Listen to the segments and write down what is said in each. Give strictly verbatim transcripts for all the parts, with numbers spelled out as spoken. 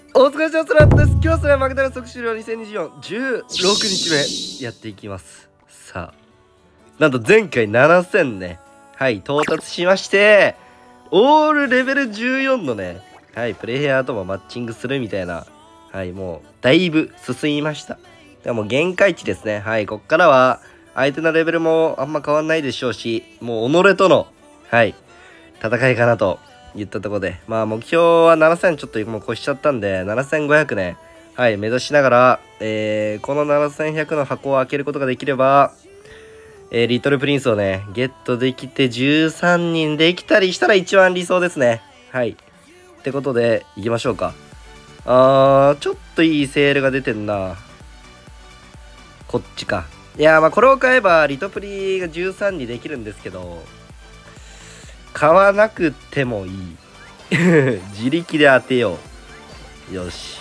お疲れ様です。今日はそれはマグダラ即終了にせんにじゅうよん、じゅうろくにちめやっていきます。さあ、なんと前回ななせんね、はい、到達しまして、オールレベルじゅうよんのね、はい、プレイヤーともマッチングするみたいな、はい、もう、だいぶ進みました。でも限界値ですね。はい、こっからは、相手のレベルもあんま変わんないでしょうし、もう己との、はい、戦いかなと言ったところで、まあ目標はななせんちょっともう越しちゃったんで、ななせんごひゃくね、はい、目指しながら、えー、このななせんひゃくの箱を開けることができれば、えー、リトルプリンスをね、ゲットできてじゅうさんにんできたりしたら一番理想ですね。はい。ってことで、行きましょうか。あー、ちょっといいセールが出てんな。こっちか。いやー、まあこれを買えば、リトプリがじゅうさんにできるんですけど、買わなくてもいい。自力で当てよう。よし。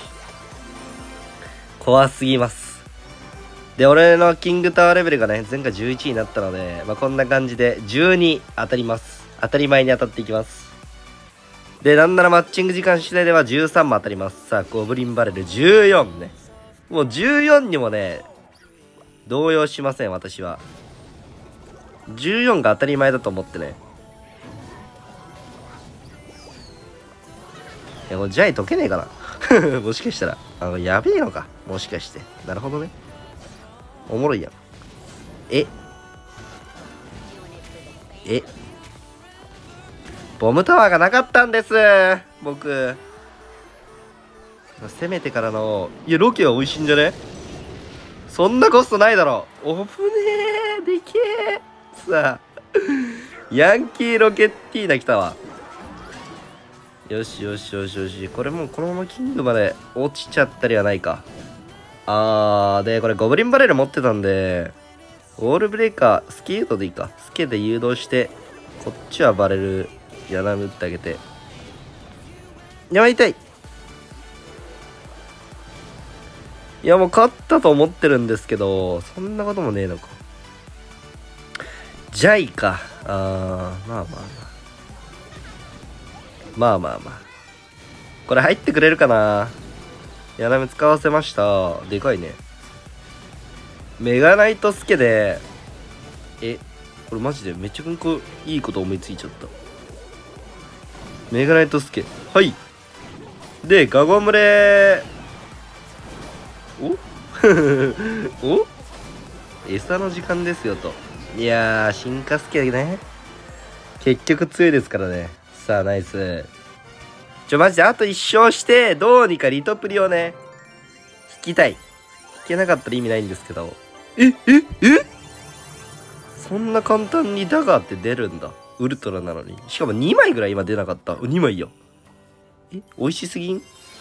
怖すぎます。で、俺のキングタワーレベルがね、前回じゅういちになったので、まあ、こんな感じでじゅうに当たります。当たり前に当たっていきます。で、なんならマッチング時間次第ではじゅうさんも当たります。さあ、ゴブリンバレルじゅうよんね。もうじゅうよんにもね、動揺しません、私は。じゅうよんが当たり前だと思ってね。いや、もうジャイ解けねえかな。もしかしたら。あの、やべえのか。もしかして。なるほどね。おもろいやん。ええボムタワーがなかったんです。僕。攻めてからの、いや、ロケは美味しいんじゃね？そんなコストないだろ。おぶねえ。でけえ。さあ。ヤンキーロケッティーナ来たわ。よしよしよしよし。これもうこのままキングまで落ちちゃったりはないか。あー、で、これゴブリンバレル持ってたんで、ウォールブレーカー、スケートでいいか。スケで誘導して、こっちはバレル、やなむってあげて。やばい、痛い。いや、もう勝ったと思ってるんですけど、そんなこともねえのか。ジャイか。あー、まあまあまあ。まあまあまあ。これ入ってくれるかな。やなむ使わせました。でかいね。メガナイトスケで、え、これマジでめっちゃくんいいこと思いついちゃった。メガナイトスケ。はい。で、ガゴムレおお餌の時間ですよと。いやー、進化スケね。結局強いですからね。さあ、ナイス。ちょ、マジであと一勝して、どうにかリトプリをね、引きたい。引けなかったら意味ないんですけど。え、え、えそんな簡単にダガーって出るんだ。ウルトラなのに。しかもにまいぐらい今出なかった。にまいよ。え、美味しすぎん？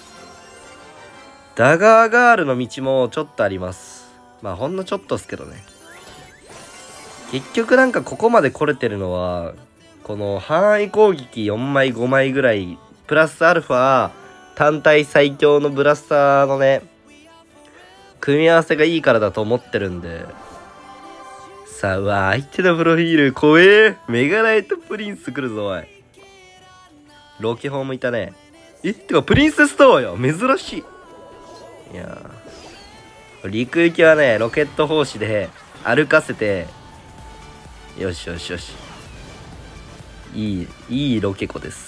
ダガーガールの道もちょっとあります。まあほんのちょっとっすけどね。結局なんかここまで来れてるのは、この範囲攻撃よんまいごまいぐらい、プラスアルファ、単体最強のブラスターのね、組み合わせがいいからだと思ってるんで。さあ、うわ、相手のプロフィール、怖え。メガナイトプリンス来るぞ、おい。ロケホームいたね。え、てか、プリンセスタワーや。珍しい。いやー。陸行きはね、ロケット砲士で歩かせて、よしよしよし。いい、いいロケ子です。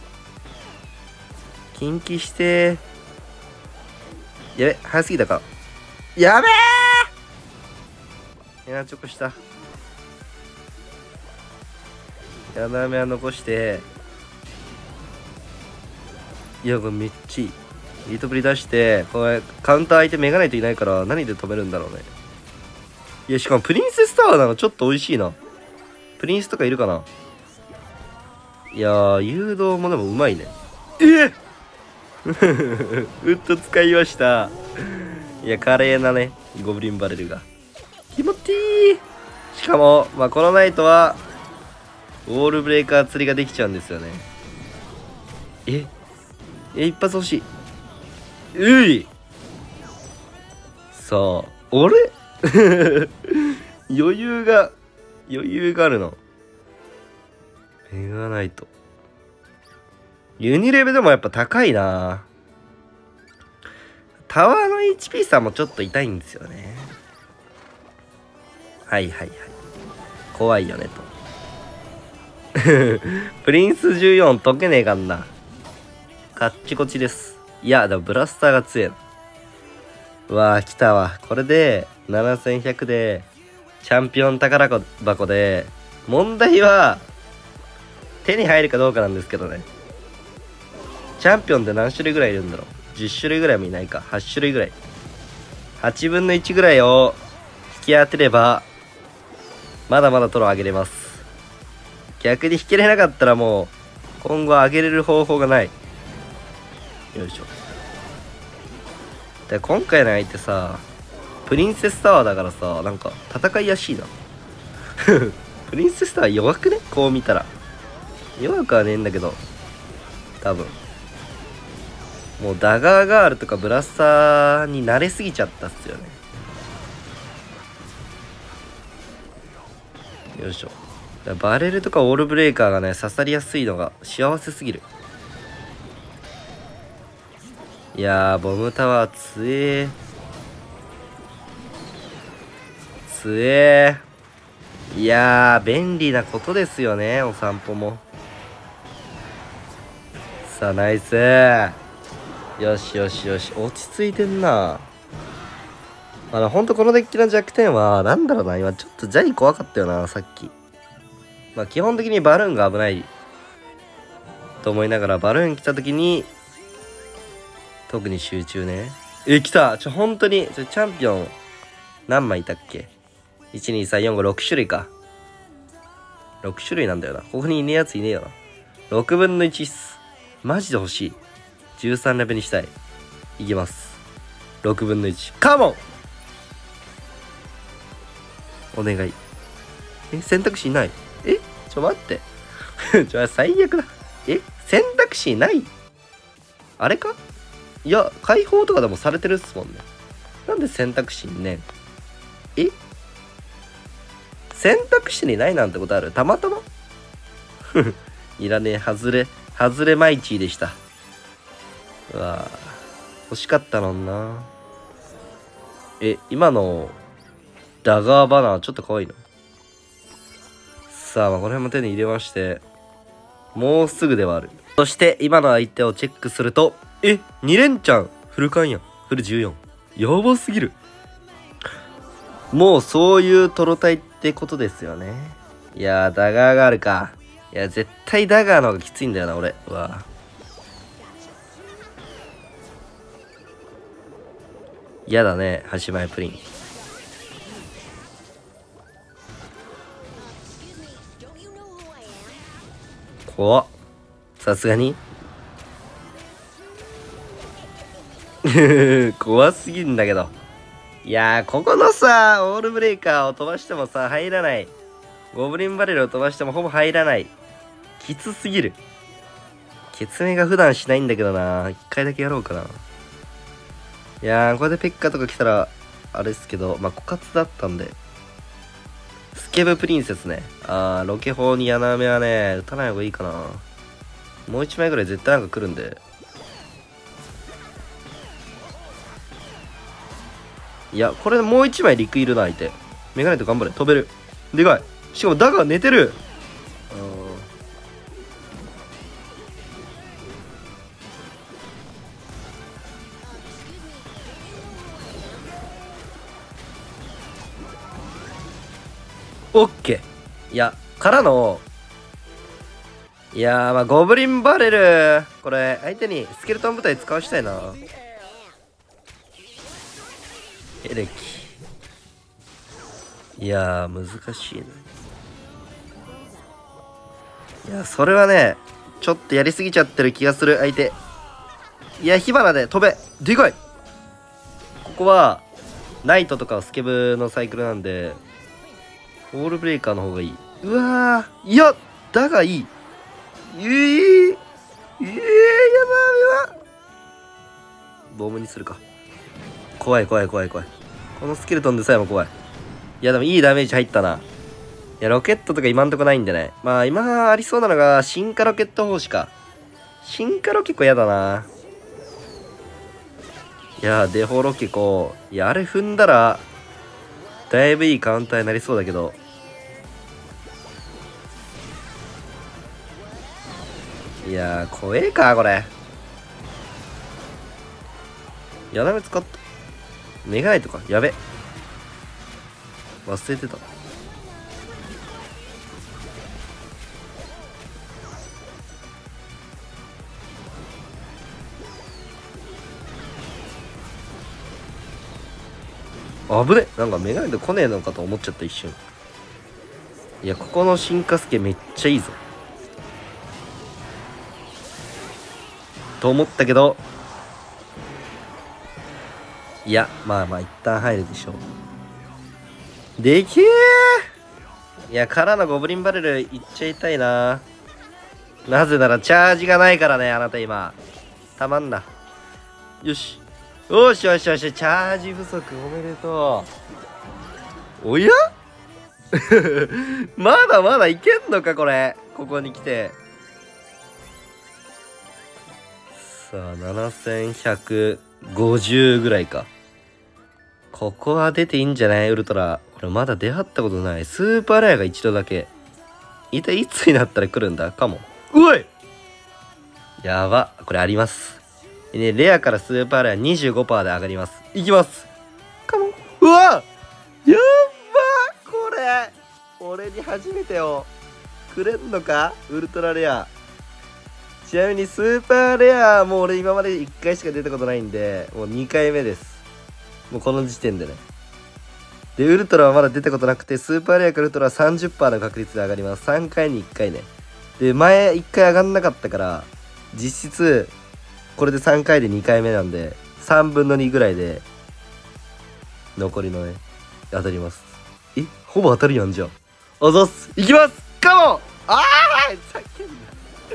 近畿して、やべ、早すぎたか。やべえ。エナチョコした。やなめは残して、いや、これめっちゃいい。リートプリ出して、これ、カウンター相手メガナイトいないから、何で止めるんだろうね。いや、しかもプリンセスタワーなのちょっと美味しいな。プリンスとかいるかな。いやー、誘導もでもうまいね。えっウッド使いました。いや、華麗なね、ゴブリンバレルが。気持ちいい。しかも、まあ、このナイトは、ウォールブレーカー釣りができちゃうんですよね。ええ、一発欲しい。ういさあ、あれ余裕が、余裕があるの。メガナイト。ユニレベでもやっぱ高いな。 タワーの エイチピー 差もちょっと痛いんですよね。はいはいはい。怖いよねと。プリンスじゅうよん解けねえかんな。カッチコチです。いや、でもブラスターが強いな。うわー、来たわ。これで、ななせんひゃくで、チャンピオン宝箱で、問題は、手に入るかどうかなんですけどね。チャンピオンって何種類ぐらいいるんだろう。じゅっ種類ぐらいもいないか。はち種類ぐらい。はちぶんのいちぐらいを引き当てれば、まだまだトロ上げれます。逆に引けれなかったらもう、今後上げれる方法がない。よいしょ。で今回の相手さ、プリンセスタワーだからさ、なんか戦いやすいな。プリンセスタワー弱くね？こう見たら。弱くはねえんだけど、多分。もうダガーガールとかブラスターに慣れすぎちゃったっすよね。よいしょ。バレルとかオールブレーカーがね、刺さりやすいのが幸せすぎる。いやー、ボムタワーつえー。つえー。いやー、便利なことですよね、お散歩も。さあ、ナイスー。よしよしよし、落ち着いてんな。あの、ほんとこのデッキの弱点は、なんだろうな、今ちょっとジャイ怖かったよな、さっき。まあ、基本的にバルーンが危ないと思いながら、バルーン来た時に、特に集中ね。え、来た。ちょ、本当に、ちょ、チャンピオン、何枚いたっけ ?いち、に、さん、よん、ご、ろく種類か。ろく種類なんだよな。ここにいねえやついねえよな。ろくぶんのいちっす。マジで欲しい。じゅうさんレベルにしたい。いきます。ろくぶんのいち。カモンお願い。え、選択肢ない。えちょ、待って。ちょ、最悪だ。え選択肢ないあれかいや、解放とかでもされてるっすもんね。なんで選択肢にねんえ選択肢にないなんてことあるたまたまいらねえ。外れ。外れマイチーでした。うわぁ。欲しかったのにな。え、今の、ダガーバナーちょっと可愛いな。さあ、まあ、この辺も手に入れまして、もうすぐではある。そして、今の相手をチェックすると、え、に連チャンフルカンやん。フルじゅうよん。やばすぎる。もうそういうトロタイってことですよね。いやー、ダガーがあるか。いや、絶対ダガーの方がきついんだよな、俺。うわ嫌だね、端前プリン。怖っ。さすがに怖すぎんだけど。いやー、ここのさ、オールブレーカーを飛ばしてもさ、入らない。ゴブリンバレルを飛ばしてもほぼ入らない。きつすぎる。ケツメが普段しないんだけどな。一回だけやろうかな。いやー、これでペッカとか来たら、あれっすけど、まあ、枯渇だったんで。スケブプリンセスね。あー、ロケ砲に柳目はね、撃たない方がいいかな。もう一枚ぐらい絶対なんか来るんで。いや、これもう一枚陸いるな、相手。メガネと頑張れ。飛べる。でかい。しかも、だが寝てる。オッケー。いや、からの、いやー、まあ、ゴブリンバレル。これ、相手にスケルトン部隊使わしたいな。エレキ。いやー、難しいね。いや、それはね、ちょっとやりすぎちゃってる気がする、相手。いや、火花で飛べ。でかい。ここは、ナイトとかスケブのサイクルなんで、オールブレーカーの方がいい。うわー、いや、だがいい。ええー、ええー、やばいわ。ボムにするか。怖い怖い怖い怖い。このスケルトンでさえも怖い。いや、でもいいダメージ入ったな。いや、ロケットとか今んとこないんでね。まあ、今ありそうなのが、進化ロケット砲士か。進化ロ結構嫌だな。 いやーデフォロケコいやあれ踏んだらだいぶいいカウンターになりそうだけど、いやー怖えかこれ。やだめ使った。メガナイトか。やべ忘れてた。危ね。なんかメガネで来ねえのかと思っちゃった一瞬。いやここの進化スケめっちゃいいぞと思ったけど、いやまあまあ一旦入るでしょう。でけえ。いやからのゴブリンバレルいっちゃいたいな。なぜならチャージがないからね。あなた今たまんな。よしよしよしよし、チャージ不足おめでとう。おやまだまだいけんのかこれ。ここに来てさあななせんひゃくごじゅうぐらいか。ここは出ていいんじゃない。ウルトラこれまだ出会ったことない。スーパーレアが一度だけ。一体いつになったら来るんだかも。うおいやばこれあります。ね、レアからスーパーレア にじゅうごパーセント で上がります。いきますかも。うわやっばこれ俺に初めてをくれんのかウルトラレア。ちなみにスーパーレアもう俺今までいっかいしか出たことないんで、もうにかいめです。もうこの時点でね。でウルトラはまだ出たことなくて、スーパーレアからウルトラは さんじゅっパーセント の確率で上がります。さんかいにいっかいね。で前いっかい上がんなかったから実質これでさんかいでにかいめなんでさんぶんのにぐらいで残りのね当たります。えほぼ当たりやんじゃん。あざっす。いきますかも。ああ叫んだ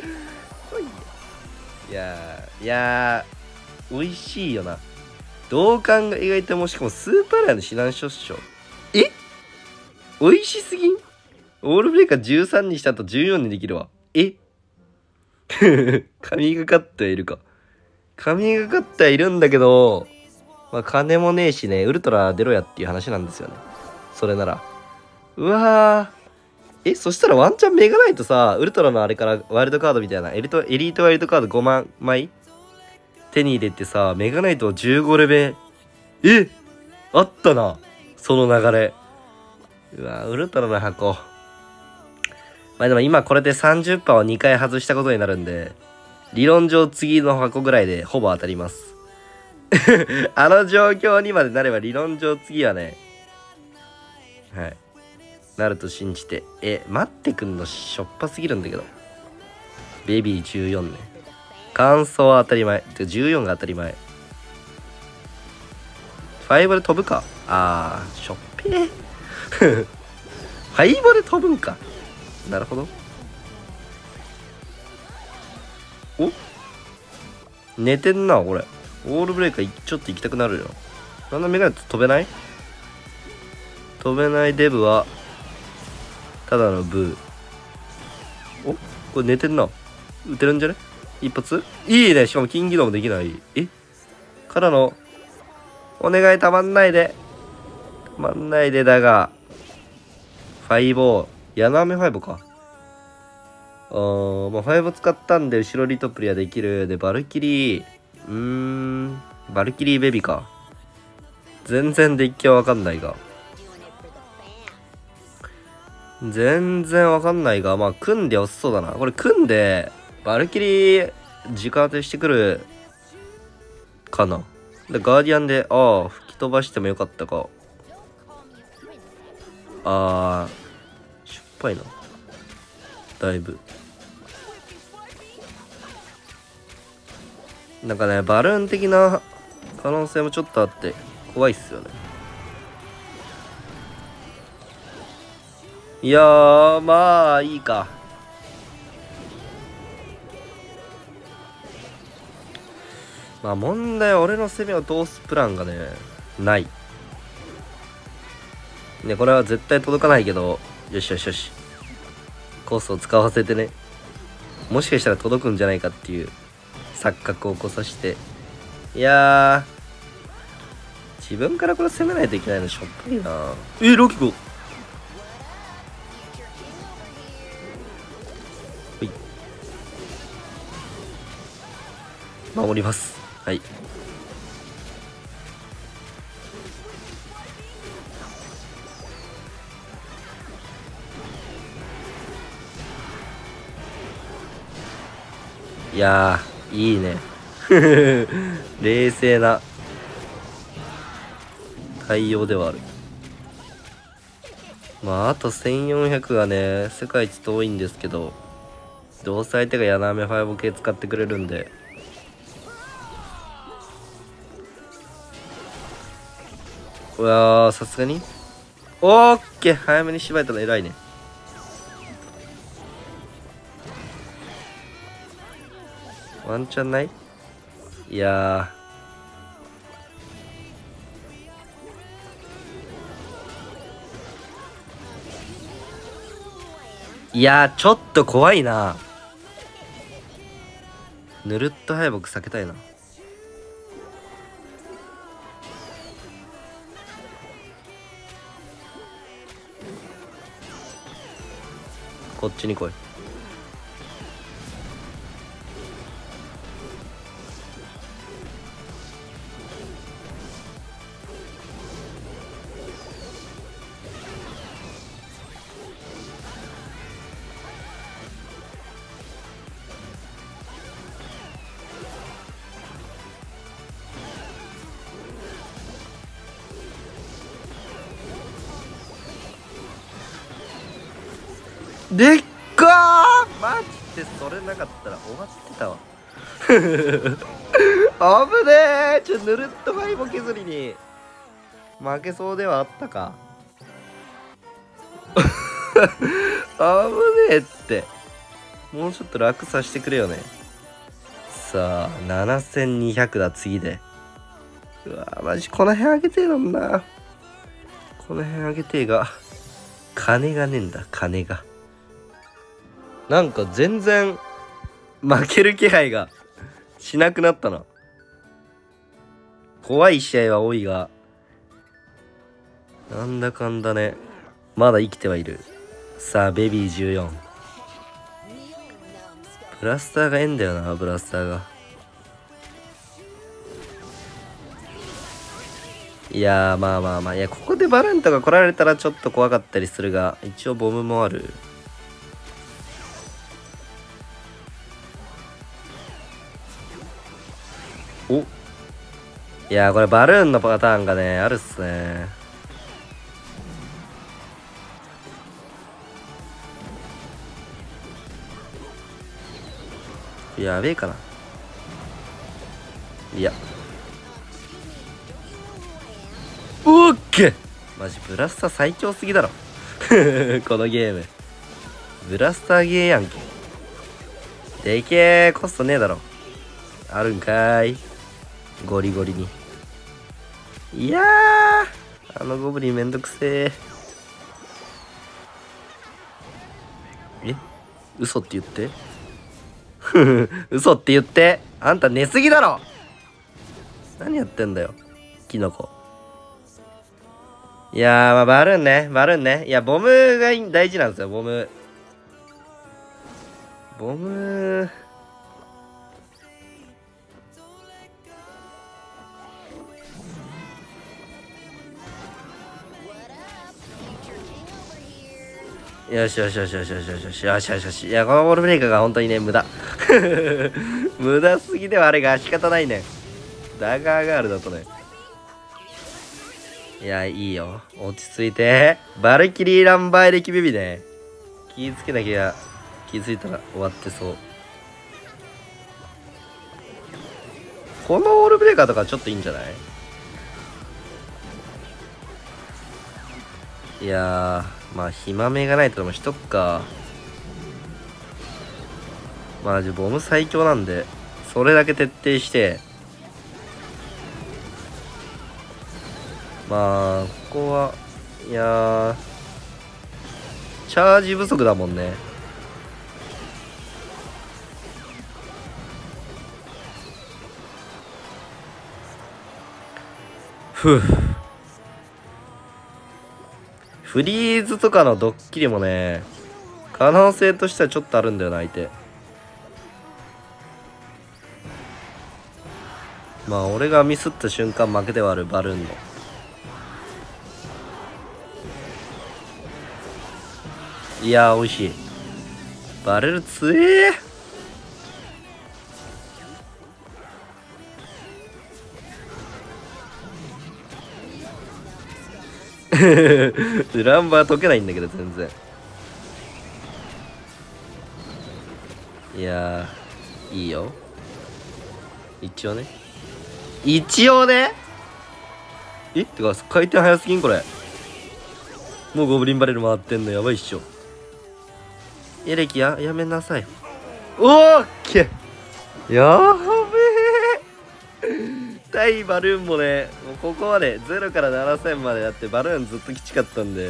いやーいやー美味しいよな。同感が意外とも、しかもスーパーレアの指南書っしょ。え美味しすぎん。オールブレイカーじゅうさんにしたとじゅうよんにできるわ。え神がかってはいるか。神がかってはいるんだけど、まあ金もねえしね、ウルトラ出ろやっていう話なんですよね。それなら。うわー。え、そしたらワンチャンメガナイトさ、ウルトラのあれからワイルドカードみたいな、エリート、エリートワイルドカードごまんまい手に入れてさ、メガナイトをじゅうごレベル。えあったな。その流れ。うわウルトラの箱。まあでも今これで さんじゅっパーセント をにかい外したことになるんで、理論上次の箱ぐらいでほぼ当たります。あの状況にまでなれば理論上次はね、はい。なると信じて。え、待ってくんのしょっぱすぎるんだけど。ベビーじゅうよんね。乾燥は当たり前。じゅうよんが当たり前。ファイボで飛ぶか。あー、しょっぺー。ファイボで飛ぶんか。なるほど。お寝てんな、これ。オールブレイカーちょっと行きたくなるよ。あんなメガネ飛べない？飛べないデブは、ただのブー。おこれ寝てんな。撃てるんじゃね？一発いいね。しかも金技能もできない。えからの、お願いたまんないで。たまんないでだが。ファイボー。ヤナメファイボか。あー、まあ、ファイボ使ったんで、後ろリトプリはできる。で、バルキリー。うーん。バルキリーベビーか。全然デッキはわかんないが。全然わかんないが、まあ、組んで遅そうだな。これ組んで、バルキリー、直当てしてくる、かな。で、ガーディアンで、ああ、吹き飛ばしてもよかったか。あー、しょっぱいな。だいぶ。なんかね、バルーン的な可能性もちょっとあって、怖いっすよね。いやー、まあ、いいか。まあ、問題は俺の攻めを通すプランがね、ない。ね、これは絶対届かないけど、よしよしよし。コースを使わせてね。もしかしたら届くんじゃないかっていう錯覚を起こさせて。いや自分からこれ攻めないといけないのしょっぱいな。えロキコ、はい守ります。はい、いやーいいね冷静な対応ではある。まああとせんよんひゃくがね世界一遠いんですけど、どうせ相手がヤナメファイブ系使ってくれるんで、うわーさすがにオッケー、早めに縛れたの偉いね。ワンチャンない？いやーいやーちょっと怖いな。ぬるっと敗北避けたいな。こっちに来い。でっかー、マジでそれなかったら終わってたわ危ねえ、ちょぬるっと敗北削りに負けそうではあったか危ねえって、もうちょっと楽させてくれよね。さあななせんにひゃくだ次で。うわマジこの辺上げてえのんな、この辺上げてえが金がねえんだ、金が。なんか全然負ける気配がしなくなったな。怖い試合は多いが、なんだかんだねまだ生きてはいる。さあベビーじゅうよん、ブラスターがええんだよな、ブラスターが。いやーまあまあまあ、いやここでバランとか来られたらちょっと怖かったりするが、一応ボムもある。お、いやーこれバルーンのパターンがねあるっすね。やべえかな。いやオッケー、マジブラスター最強すぎだろこのゲームブラスターゲーやんけ。でけえ、コストねえだろ。あるんかーい、ゴリゴリに。いやーあのゴブリンめんどくせえ。え嘘って言って嘘って言って、あんた寝すぎだろ。何やってんだよキノコ。いやーまあバルーンね、バルーンね。いやボムが大事なんですよ、ボムボムよしよしよしよしよしよしよしよしよしよし。いやこのボールブレイカーが本当にね無駄無駄すぎではあれが仕方ないね。ダガーガールだとね。いやいいよ落ち着いて。バルキリーランバーエレキビビね、気ぃつけなきゃ。気づいたら終わってそう。このオールブレーカーとかちょっといいんじゃない？いやーまあ暇目がないとでもしとくか。まあじゃボム最強なんでそれだけ徹底して、まあここはいやーチャージ不足だもんね。 ふう。フリーズとかのドッキリもね、可能性としてはちょっとあるんだよな、相手。まあ俺がミスった瞬間負けではある、バルーンの。いやー美味しい。バレル強えーランバー解けないんだけど全然。いやーいいよ一応ね。一応ね。えってか回転早すぎんこれ。もうゴブリンバレル回ってんのやばいっしょ。エレキややめなさい。おーっけやべえ対バルーンもね、もうここまでゼロからななせんまでやってバルーンずっときちかったんで、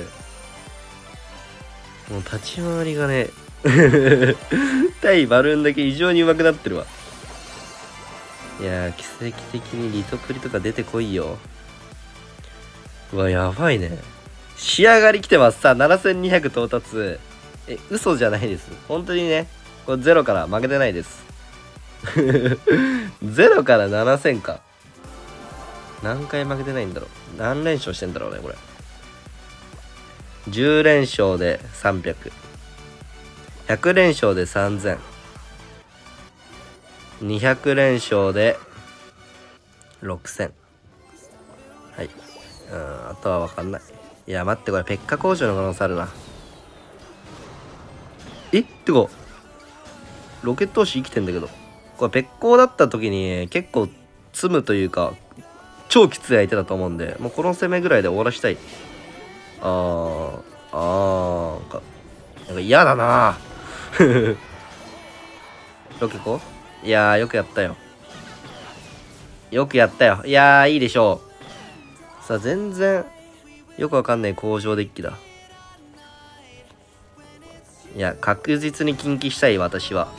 もう立ち回りがね対バルーンだけ異常に上手くなってるわ。いやー奇跡的にリトプリとか出てこいよ。うわやばいね。仕上がりきてます。さあななせんにひゃく到達。え嘘じゃないです、本当にね。これゼロから負けてないですゼロからななせんか。何回負けてないんだろう。何連勝してんだろうねこれ。じゅう連勝でさんびゃく、ひゃく連勝でさんぜん、にひゃく連勝でろくせん。はい。うん、あとは分かんない。いや待って、これペッカ工場の可能性あるな。えってかロケット押し生きてんだけど、これペッコーだった時に結構積むというか超きつい相手だと思うんで、もうこの攻めぐらいで終わらしたい。あーあーなんかなんか嫌だなロケコいやーよくやったよ、よくやったよ。いやーいいでしょう。さあ全然よくわかんない工場デッキだ。いや確実に近畿したい私は。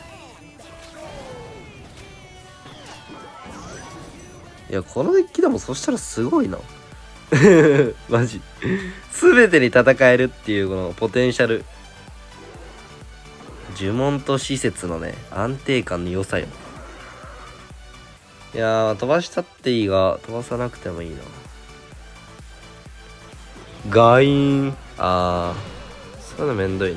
いやこのデッキでもそしたらすごいなマジ全てに戦えるっていうこのポテンシャル、呪文と施設のね安定感の良さよ。いやー飛ばしたっていいが飛ばさなくてもいいな。ガイーン、あーそういうのめんどいね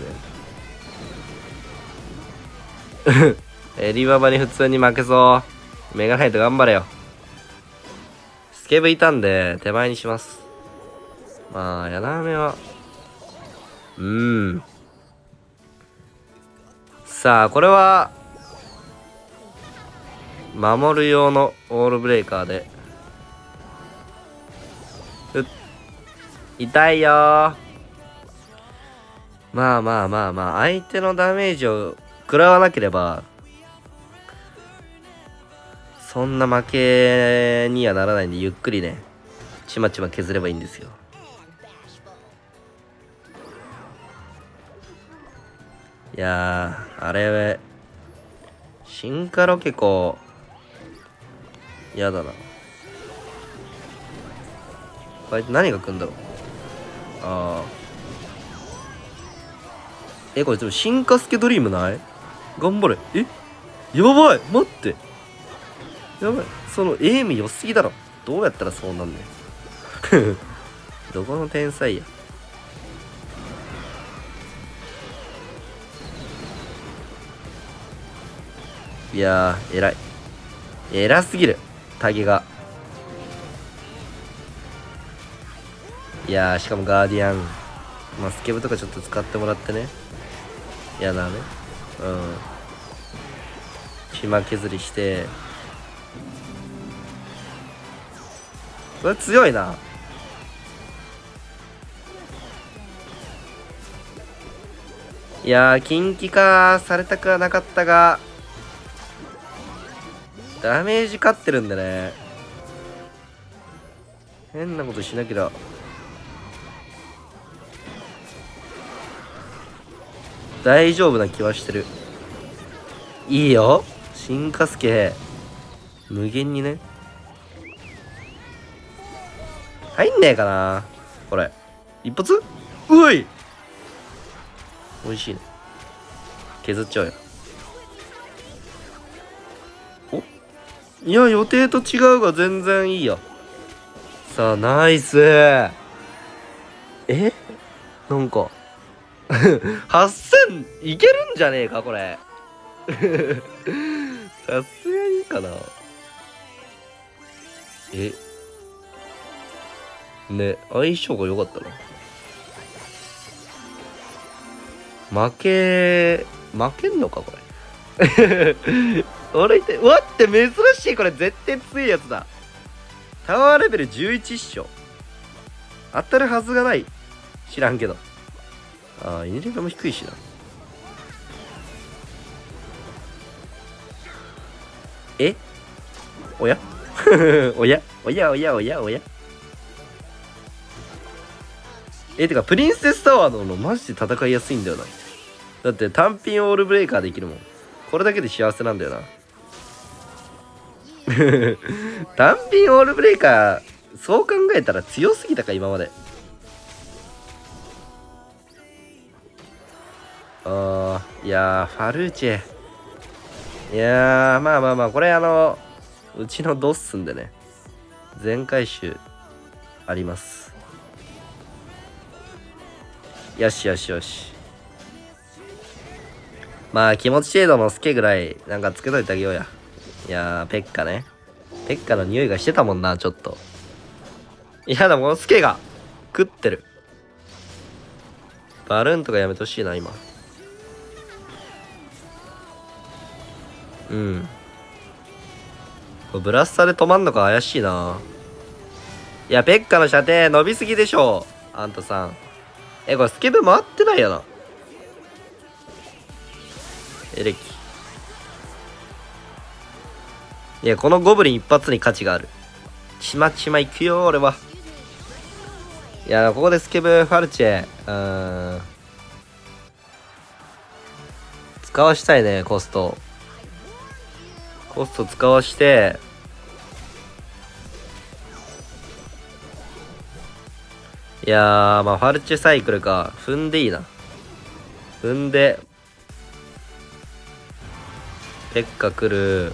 エリババに普通に負けそう。メガナイト頑張れよ。スケブいたんで手前にします。まあ、ヤナメはうーんさあこれは守る用のオールブレーカーでうっ痛いよー。まあまあまあまあ相手のダメージを食らわなければそんな負けにはならないんで、ゆっくりねちまちま削ればいいんですよ。いやーあれ進化ロケコやだな。これ何が来んだろう。ああえこれでも進化スケドリームない？頑張れ。えやばい待ってやばい、そのエイム良すぎだろ。どうやったらそうなんねんどこの天才や。いやー偉い偉すぎるタゲが。いやーしかもガーディアン、まあ、スケブとかちょっと使ってもらってね。いやだねうん島削りしてこれ強いな。いやー近畿化されたくはなかったがダメージ勝ってるんでね、変なことしなきゃ。大丈夫な気はしてる。いいよ進化スケ無限にね。 入んねえかなこれ。一発うい美味しいね。削っちゃうよ。おいや、予定と違うが全然いいよ。さあ、ナイスえなんかはっせんいけるんじゃねえかこれさすがにかな。えね、相性が良かったな。負け負けんのかこれ俺いてうわって珍しい。これ絶対強いやつだ。タワーレベルじゅういちっしょ。当たるはずがない。知らんけど。ああ、イネレベルも低いしな。えおやおやおやおやおやおやえ、てか、プリンセスタワーののマジで戦いやすいんだよな。だって単品オールブレイカーできるもん。これだけで幸せなんだよな。単品オールブレイカー、そう考えたら強すぎたか、今まで。あー、いやー、ファルーチェ。いやー、まあまあまあ、これあの、うちのドッスンでね、全回収あります。よしよしよし。まあ気持ち程度のスケぐらいなんかつけといてあげようや。いやー、ペッカね。ペッカの匂いがしてたもんな、ちょっと。いや、でもこのスケが食ってる。バルーンとかやめてほしいな、今。うん。これブラスタで止まんのか怪しいな。いや、ペッカの射程伸びすぎでしょ。あんたさん。え、これスケブ回ってないよな。エレキ。いや、このゴブリン一発に価値がある。ちまちまいくよ、俺は。いや、ここでスケブ、ファルチェ。うーん。使わしたいね、コスト。コスト使わして、いやー、まあ、ファルチェサイクルか。踏んでいいな。踏んで、ペッカ来る。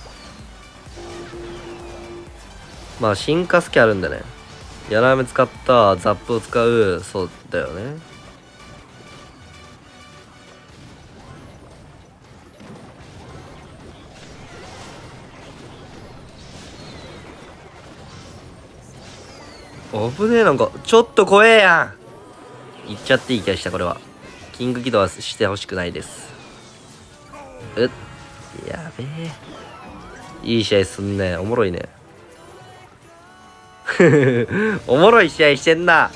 まあ、進化スキあるんでね。ヤナメ使ったザップを使う。そうだよね。危ねえ、なんか、ちょっと怖えやん。いっちゃっていい気がした、これは。キング起動はしてほしくないです。うっ。やべえ。いい試合すんね。おもろいね。おもろい試合してんな。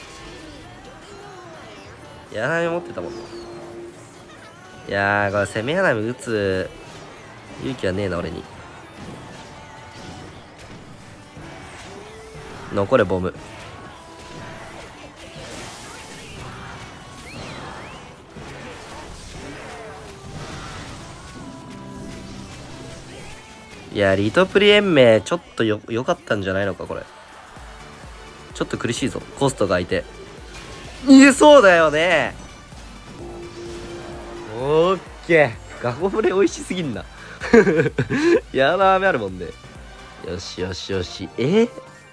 やらめ持ってたもんな。いやー、これ攻めやなみ打つ勇気はねえな、俺に。残れ、ボム。いや、リトプリ延命、ちょっとよ、良かったんじゃないのか、これ。ちょっと苦しいぞ、コストが相手。いえ、そうだよね。オッケー。ガゴムレ美味しすぎんな。やだ、雨あるもんね。よしよしよし。え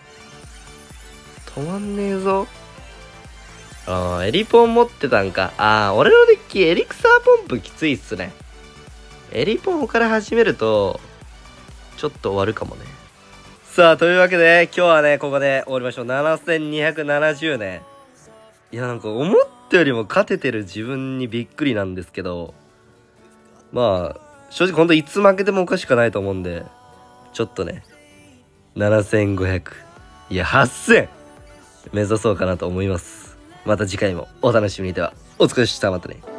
止まんねえぞ。ああ、エリポン持ってたんか。ああ、俺のデッキエリクサーポンプきついっすね。エリポンから始めると、ちょっと終わるかもね。さあ、というわけで、今日はね、ここで終わりましょう。ななせんにひゃくななじゅうねん。いや、なんか思ったよりも勝ててる自分にびっくりなんですけど、まあ、正直ほんといつ負けてもおかしくないと思うんで、ちょっとね、ななせんごひゃく、いや、はっせん目指そうかなと思います。また次回もお楽しみに。では、お疲れ様でした。またね。